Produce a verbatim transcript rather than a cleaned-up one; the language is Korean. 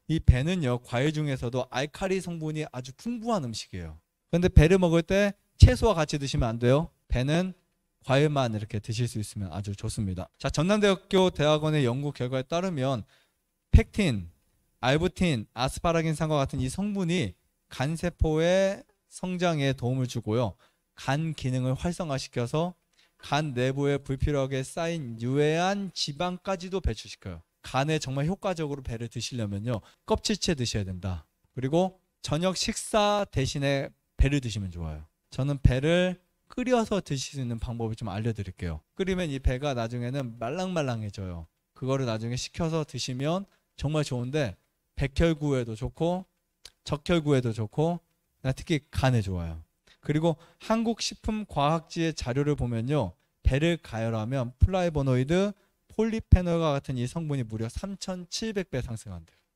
이 배는요, 과일 중에서도 알칼리 성분이 아주 풍부한 음식이에요. 그런데 배를 먹을 때 채소와 같이 드시면 안 돼요. 배는 과일만 이렇게 드실 수 있으면 아주 좋습니다. 자, 전남대학교 대학원의 연구 결과에 따르면 펙틴, 알부틴, 아스파라긴산과 같은 이 성분이 간세포의 성장에 도움을 주고요. 간 기능을 활성화시켜서 간 내부에 불필요하게 쌓인 유해한 지방까지도 배출시켜요. 간에 정말 효과적으로 배를 드시려면요, 껍질째 드셔야 된다. 그리고 저녁 식사 대신에 배를 드시면 좋아요. 저는 배를 끓여서 드실 수 있는 방법을 좀 알려드릴게요. 끓이면 이 배가 나중에는 말랑말랑해져요. 그거를 나중에 식혀서 드시면 정말 좋은데 백혈구에도 좋고 적혈구에도 좋고 특히 간에 좋아요. 그리고 한국식품과학지의 자료를 보면요, 배를 가열하면 플라보노이드, 폴리페놀과 같은 이 성분이 무려 삼천칠백 배 상승한대요.